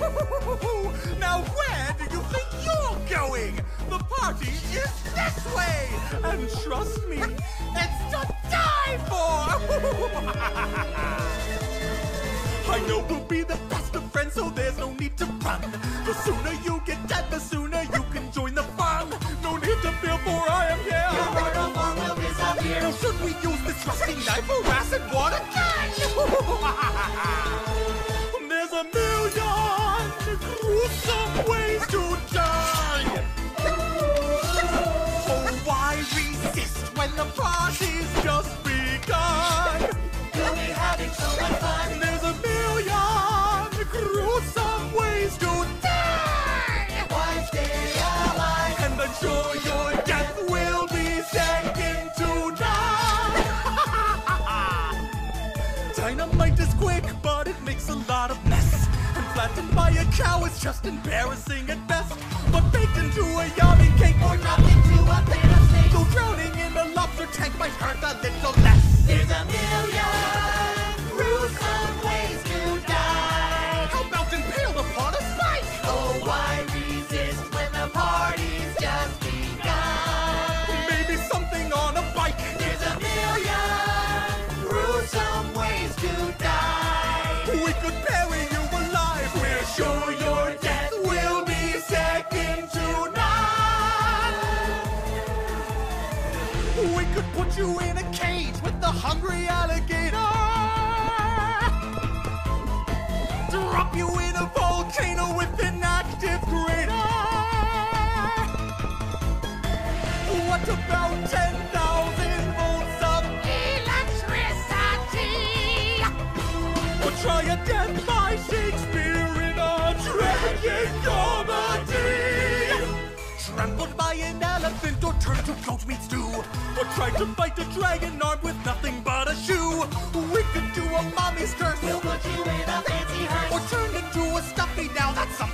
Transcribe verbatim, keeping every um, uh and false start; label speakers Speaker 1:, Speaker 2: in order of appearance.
Speaker 1: Now where do you think you're going? The party is this way! And trust me, it's to die for! I know we'll be the best of friends, so there's no need to run. The sooner you get dead, the sooner you can join the fun. No need to fear, for I am here.
Speaker 2: Your mortal form will disappear.
Speaker 1: Now should we use this rusty knife or acid water gun? There's a million gruesome ways to die. Oh, why resist when the party's just begun?
Speaker 2: We'll be having so much fun.
Speaker 1: There's a million gruesome ways to die.
Speaker 2: Why stay alive?
Speaker 1: And I'm sure your death will be second to none. Dynamite is quick, but it makes a lot of mess. And flattened by a cow is just embarrassing at best. But baked into a yummy cake
Speaker 2: Or dropped into a pan of snakes.
Speaker 1: though drowning in a lobster tank might hurt a little less.
Speaker 2: There's a million gruesome ways to die.
Speaker 1: How about impaled upon a spike?
Speaker 2: Oh, why resist when the party's just begun?
Speaker 1: Maybe something on a bike.
Speaker 2: There's a million gruesome ways to die.
Speaker 1: We could bury you alive. We're sure your death will be second to none. We could put you in a cage with the hungry alligator. Drop you in a volcano with an active crater. What about ten thousand volts of electricity? Or try a death by Shakespeare in a tragic comedy? Trampled by an elephant or turned to goat meat stew? Or try to fight a dragon armed with nothing but a shoe? We could do a mommy's curse.
Speaker 2: We'll put you in a fancy hearse.
Speaker 1: Or turn into a stuffy now, that's something